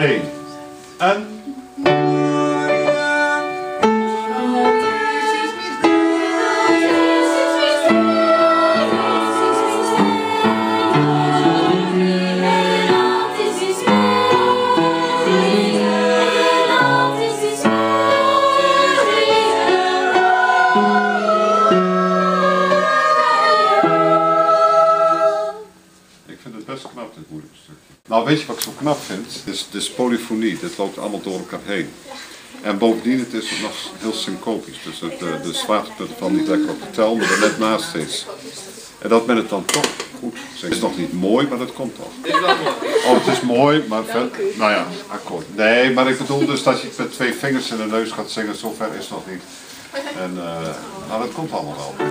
1. En... knap, dit moeilijke stukje. Nou, weet je wat ik zo knap vind? Het is polyfonie, dit loopt allemaal door elkaar heen. En bovendien, het is nog heel syncopisch, dus de zwaartepunt valt niet lekker op de tel, maar er net naast is. En dat men het dan toch goed zingt. Het is nog niet mooi, maar dat komt toch. Oh, het is mooi, maar nou ja, akkoord. Nee, maar ik bedoel dus dat je het met 2 vingers in de neus gaat zingen, zover is het nog niet. En nou, dat komt allemaal wel.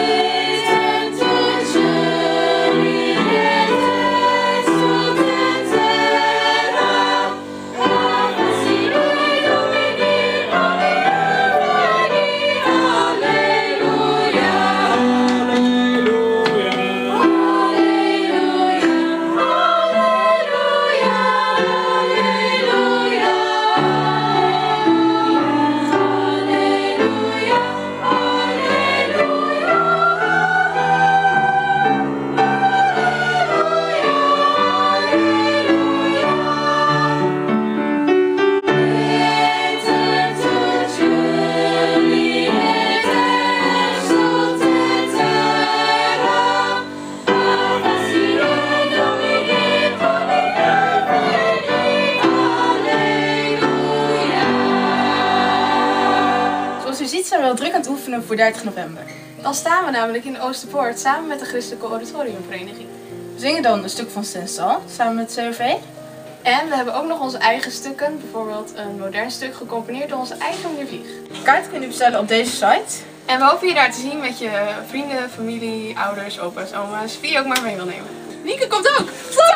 Zijn we wel druk aan het oefenen voor 30 november. Dan staan we namelijk in de Oosterpoort samen met de Christelijke Auditoriumvereniging. We zingen dan een stuk van Stendhal samen met CRV. En we hebben ook nog onze eigen stukken, bijvoorbeeld een modern stuk gecomponeerd door onze eigen meneer Vlieg. Kaarten kun je bestellen op deze site. En we hopen je daar te zien met je vrienden, familie, ouders, opa's, oma's, wie je ook maar mee wil nemen. Nieke komt ook!